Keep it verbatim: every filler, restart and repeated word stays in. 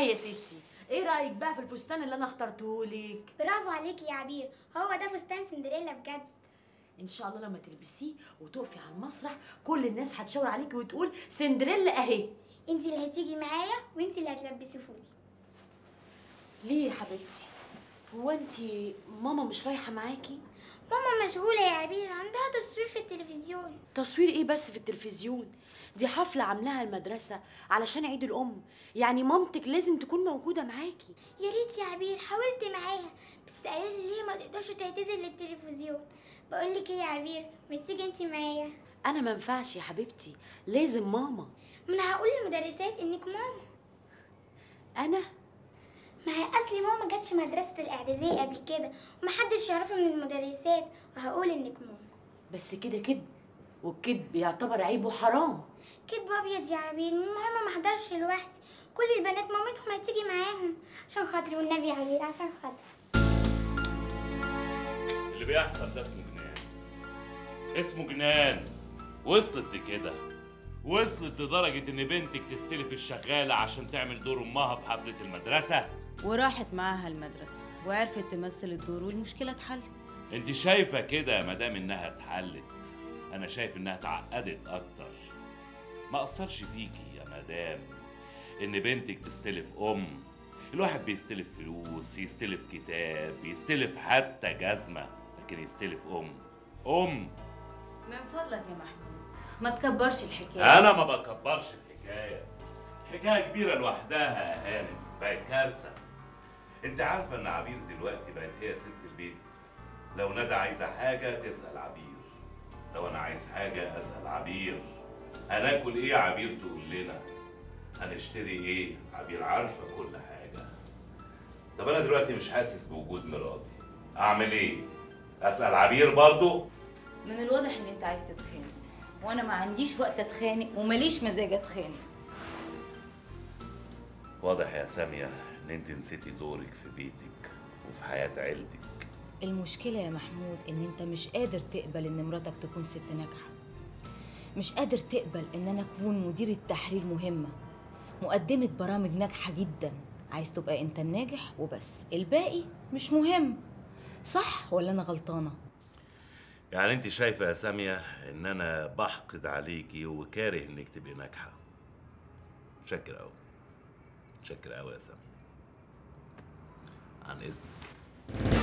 معايا يا ستي. ايه رايك بقى في الفستان اللي انا اخترته لك؟ برافو عليكي يا عبير، هو ده فستان سندريلا بجد. ان شاء الله لما تلبسيه وتقفي على المسرح كل الناس هتشاور عليكي وتقول سندريلا اهي. انت اللي هتيجي معايا وانت اللي هتلبسيهولي. ليه يا حبيبتي؟ هو انت ماما مش رايحه معاكي؟ ماما مشغوله يا عبير، عندها تصوير في التلفزيون. تصوير ايه بس في التلفزيون؟ دي حفله عاملاها المدرسه علشان عيد الام، يعني مامتك لازم تكون موجوده معاكي. يا ريت يا عبير، حاولت معاها بس قالت لي هي ما تقدرش تعتذر للتلفزيون. بقول لك ايه يا عبير، ما تيجي انت معايا؟ انا ما ينفعش يا حبيبتي، لازم ماما. ما انا هقول للمدرسات انك ماما. انا ما هي اصلي ماما ما جاتش مدرسه الاعداديه قبل كده ومحدش يعرفها من المدرسات، وهقول انك ماما. بس كده كده، والكذب يعتبر عيب وحرام. كدب ابيض يا عبير، المهم ما احضرش لوحدي، كل البنات مامتهم هتيجي معاهم. عشان خاطري والنبي يا عبير، عشان خاطري. اللي بيحصل ده اسمه جنان، اسمه جنان. وصلت لكده، وصلت لدرجة إن بنتك تستلف الشغالة عشان تعمل دور أمها في حفلة المدرسة، وراحت معاها المدرسة وعرفت تمثل الدور والمشكلة اتحلت. أنت شايفة كده يا مدام إنها اتحلت؟ أنا شايف إنها اتعقدت أكتر. ما أثرش فيكي يا مدام إن بنتك تستلف أم؟ الواحد بيستلف فلوس، يستلف كتاب، يستلف حتى جزمة، لكن يستلف أم؟ أم من فضلك يا محمود ما تكبرش الحكاية. أنا ما بكبرش الحكاية، حكاية كبيرة لوحدها يا هانم، بقت كارثة. أنت عارفة إن عبير دلوقتي بقت هي ست البيت؟ لو ندى عايزة حاجة تسأل عبير، لو أنا عايز حاجة أسأل عبير، هناكل إيه عبير تقول لنا، هنشتري إيه عبير عارفة كل حاجة. طب أنا دلوقتي مش حاسس بوجود مراتي، أعمل إيه؟ أسأل عبير برضو؟ من الواضح إن أنت عايز تتخانق، وأنا ما عنديش وقت أتخانق وماليش مزاج أتخانق. واضح يا سامية إن أنت نسيتي دورك في بيتك وفي حياة عيلتك. المشكلة يا محمود إن أنت مش قادر تقبل إن مراتك تكون ست ناجحة، مش قادر تقبل إن أنا أكون مديرة تحرير مهمة، مقدمة برامج ناجحة جدا، عايز تبقى أنت الناجح وبس، الباقي مش مهم. صح ولا أنا غلطانة؟ يعني أنت شايفة يا سامية إن أنا بحقد عليكي وكاره إنك تبقي ناجحة؟ متشكر أوي، متشكر أوي يا سامية. عن إذنك.